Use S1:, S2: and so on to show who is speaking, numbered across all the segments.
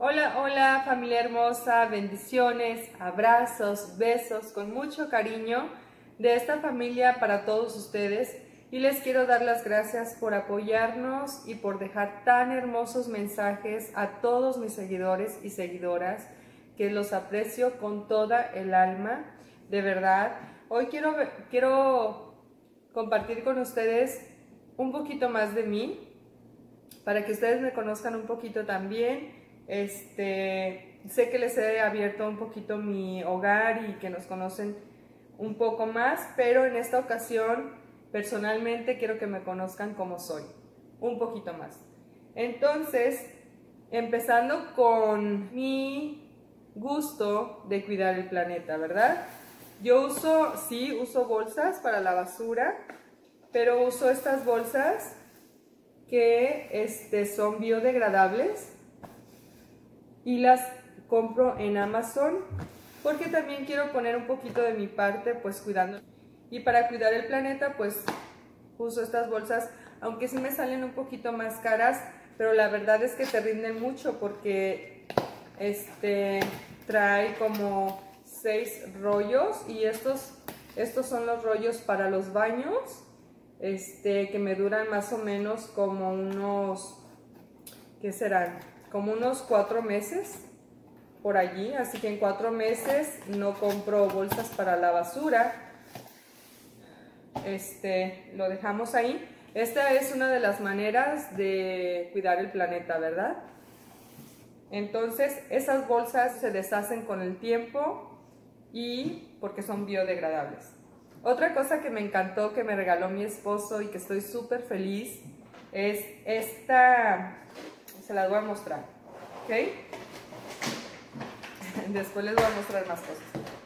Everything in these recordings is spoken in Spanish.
S1: Hola, hola familia hermosa, bendiciones, abrazos, besos con mucho cariño de esta familia para todos ustedes y les quiero dar las gracias por apoyarnos y por dejar tan hermosos mensajes a todos mis seguidores y seguidoras que los aprecio con toda el alma, de verdad. Hoy quiero compartir con ustedes un poquito más de mí para que ustedes me conozcan un poquito también. Sé que les he abierto un poquito mi hogar y que nos conocen un poco más, pero en esta ocasión personalmente quiero que me conozcan como soy, un poquito más. Entonces, empezando con mi gusto de cuidar el planeta, ¿verdad? Yo uso bolsas para la basura, pero uso estas bolsas que son biodegradables y las compro en Amazon porque también quiero poner un poquito de mi parte pues cuidando, y para cuidar el planeta pues uso estas bolsas, aunque sí me salen un poquito más caras, pero la verdad es que te rinden mucho porque trae como 6 rollos y estos son los rollos para los baños, que me duran más o menos como unos, ¿qué serán? Como unos 4 meses por allí, así que en 4 meses no compro bolsas para la basura. Lo dejamos ahí. Esta es una de las maneras de cuidar el planeta, ¿verdad? Entonces, esas bolsas se deshacen con el tiempo y porque son biodegradables. Otra cosa que me encantó, que me regaló mi esposo y que estoy súper feliz, es esta. Se las voy a mostrar, ¿ok? Después les voy a mostrar más cosas.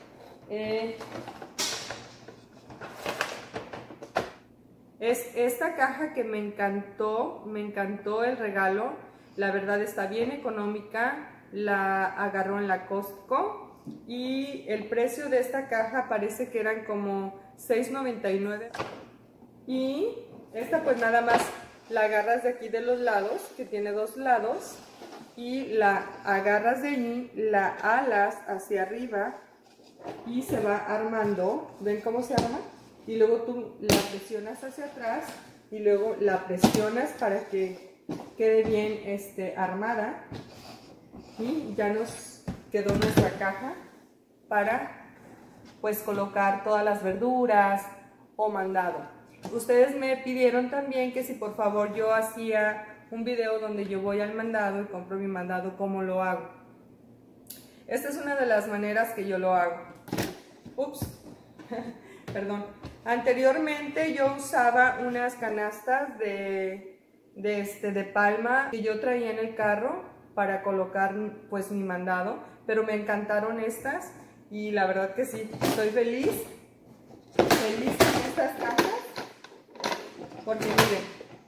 S1: Es esta caja que me encantó el regalo. La verdad está bien económica, la agarró en la Costco y el precio de esta caja parece que eran como $6.99. Y esta pues nada más la agarras de aquí de los lados, que tiene 2 lados, y la agarras de allí, la alas hacia arriba y se va armando. ¿Ven cómo se arma? Y luego tú la presionas hacia atrás y luego la presionas para que quede bien armada, y ya nos quedó nuestra caja para pues colocar todas las verduras o mandado. Ustedes me pidieron también que si por favor yo hacía un video donde yo voy al mandado y compro mi mandado, ¿cómo lo hago? Esta es una de las maneras que yo lo hago. Ups, perdón. Anteriormente yo usaba unas canastas de palma que yo traía en el carro para colocar pues mi mandado, pero me encantaron estas y la verdad que sí, estoy feliz con estas cajas porque miren,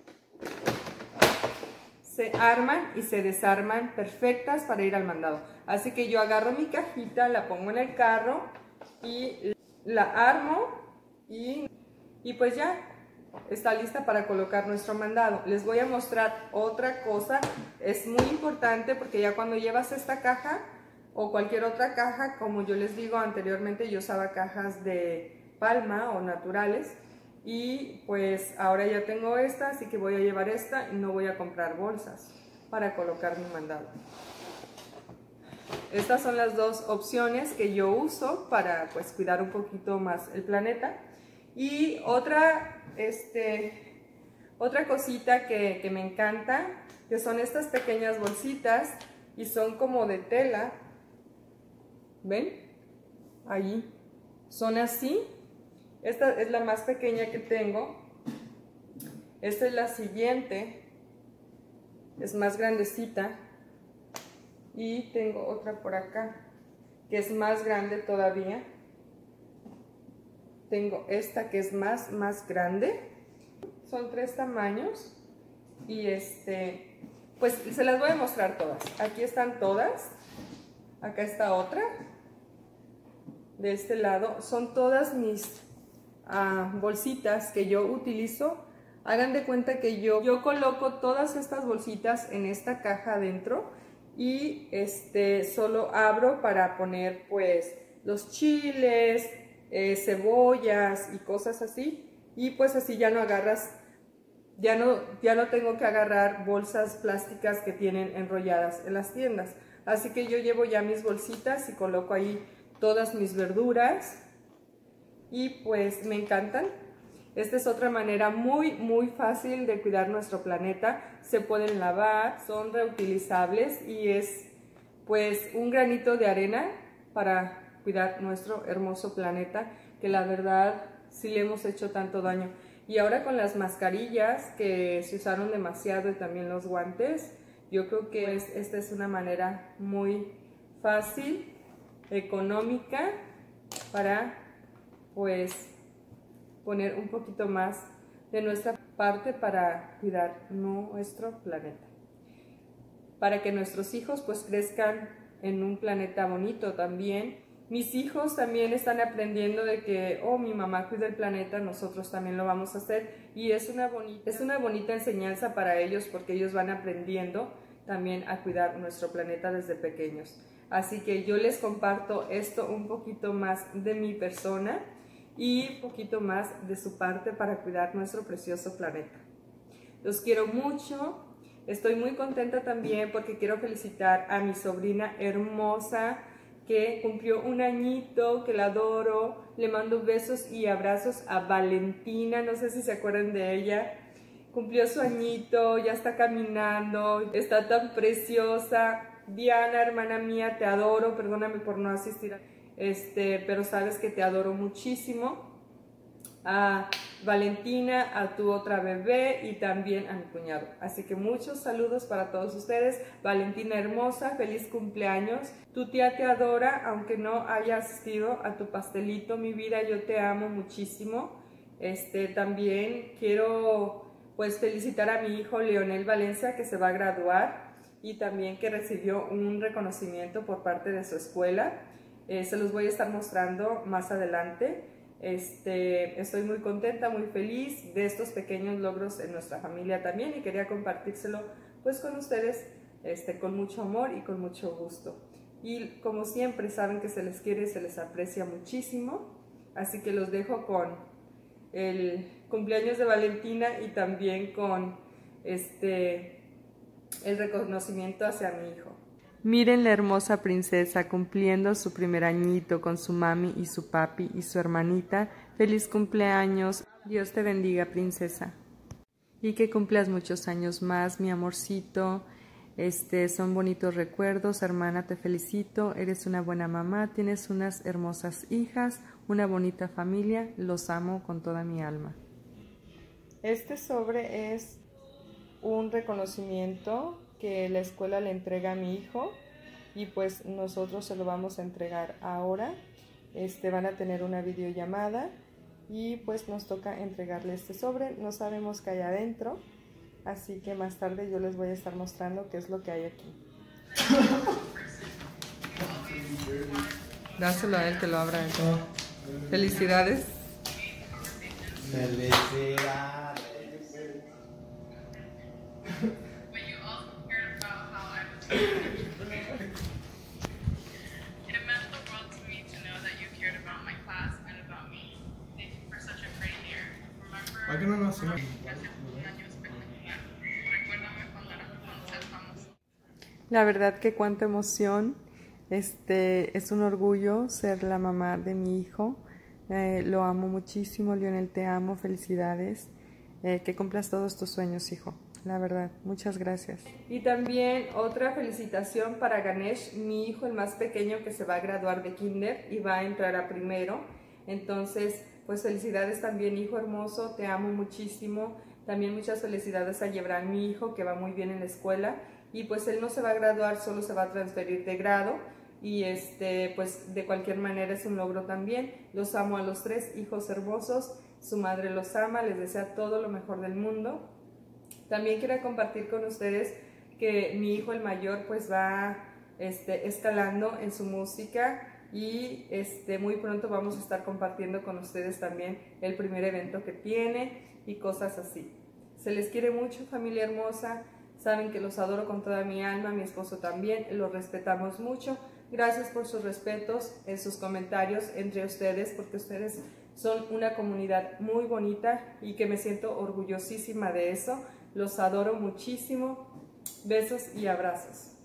S1: se arman y se desarman perfectas para ir al mandado. Así que yo agarro mi cajita, la pongo en el carro y la armo y pues ya está lista para colocar nuestro mandado. Les voy a mostrar otra cosa, es muy importante porque ya cuando llevas esta caja o cualquier otra caja, como yo les digo anteriormente, yo usaba cajas de palma o naturales, y pues ahora ya tengo esta, así que voy a llevar esta y no voy a comprar bolsas para colocar mi mandado. Estas son las dos opciones que yo uso para pues cuidar un poquito más el planeta. Y otra cosita que me encanta, que son estas pequeñas bolsitas y son como de tela. ¿Ven? Allí son así. Esta es la más pequeña que tengo. Esta es la siguiente. Es más grandecita. Y tengo otra por acá, que es más grande todavía. Tengo esta que es más grande. Son 3 tamaños. Y pues se las voy a mostrar todas. Aquí están todas. Acá está otra. De este lado. Son todas mis bolsitas que yo utilizo. Hagan de cuenta que yo coloco todas estas bolsitas en esta caja adentro y solo abro para poner pues los chiles, cebollas y cosas así, y pues así ya no agarras, ya no tengo que agarrar bolsas plásticas que tienen enrolladas en las tiendas. Así que yo llevo ya mis bolsitas y coloco ahí todas mis verduras y pues me encantan. Esta es otra manera muy fácil de cuidar nuestro planeta. Se pueden lavar, son reutilizables y es pues un granito de arena para cuidar nuestro hermoso planeta, que la verdad sí le hemos hecho tanto daño. Y ahora con las mascarillas que se usaron demasiado y también los guantes, yo creo que esta es una manera muy fácil, económica, para pues poner un poquito más de nuestra parte para cuidar nuestro planeta, para que nuestros hijos pues crezcan en un planeta bonito también. Mis hijos también están aprendiendo de que, oh, mi mamá cuida el planeta, nosotros también lo vamos a hacer, y es una bonita enseñanza para ellos, porque ellos van aprendiendo también a cuidar nuestro planeta desde pequeños. Así que yo les comparto esto, un poquito más de mi persona y un poquito más de su parte para cuidar nuestro precioso planeta. Los quiero mucho. Estoy muy contenta también porque quiero felicitar a mi sobrina hermosa que cumplió un añito, que la adoro. Le mando besos y abrazos a Valentina, no sé si se acuerdan de ella. Cumplió su añito, ya está caminando, está tan preciosa. Diana, hermana mía, te adoro, perdóname por no asistir, pero sabes que te adoro muchísimo. A Valentina, a tu otra bebé y también a mi cuñado. Así que muchos saludos para todos ustedes. Valentina hermosa, feliz cumpleaños. Tu tía te adora, aunque no haya asistido a tu pastelito, mi vida, yo te amo muchísimo. También quiero pues felicitar a mi hijo Leonel Valencia, que se va a graduar y también que recibió un reconocimiento por parte de su escuela. Se los voy a estar mostrando más adelante. Estoy muy contenta, muy feliz de estos pequeños logros en nuestra familia también, y quería compartírselo pues con ustedes con mucho amor y con mucho gusto. Y como siempre saben que se les quiere y se les aprecia muchísimo, así que los dejo con el cumpleaños de Valentina y también con el reconocimiento hacia mi hijo. Miren la hermosa princesa cumpliendo su primer añito con su mami y su papi y su hermanita. ¡Feliz cumpleaños! Dios te bendiga, princesa. Y que cumplas muchos años más, mi amorcito. Son bonitos recuerdos, hermana, te felicito. Eres una buena mamá, tienes unas hermosas hijas, una bonita familia. Los amo con toda mi alma. Este sobre es un reconocimiento que la escuela le entrega a mi hijo y pues nosotros se lo vamos a entregar ahora. Van a tener una videollamada y pues nos toca entregarle este sobre. No sabemos qué hay adentro, así que más tarde yo les voy a estar mostrando qué es lo que hay aquí. Dáselo a él que lo abra. Felicidades.
S2: Felicidades. ¿Por qué no nos hacemos?
S1: La verdad que cuánta emoción. Es un orgullo ser la mamá de mi hijo. Lo amo muchísimo, Lionel, te amo, felicidades. Que cumplas todos tus sueños, hijo. La verdad, muchas gracias. Y también otra felicitación para Ganesh, mi hijo, el más pequeño, que se va a graduar de kinder y va a entrar a primero. Entonces, pues felicidades también, hijo hermoso, te amo muchísimo. También muchas felicidades a Yebran, mi hijo, que va muy bien en la escuela. Y pues él no se va a graduar, solo se va a transferir de grado. Y pues de cualquier manera es un logro también. Los amo a los tres hijos hermosos, su madre los ama, les desea todo lo mejor del mundo. También quiero compartir con ustedes que mi hijo el mayor pues va escalando en su música y muy pronto vamos a estar compartiendo con ustedes también el primer evento que tiene y cosas así. Se les quiere mucho, familia hermosa. Saben que los adoro con toda mi alma, mi esposo también, los respetamos mucho. Gracias por sus respetos, en sus comentarios entre ustedes, porque ustedes son una comunidad muy bonita y que me siento orgullosísima de eso. Los adoro muchísimo. Besos y abrazos.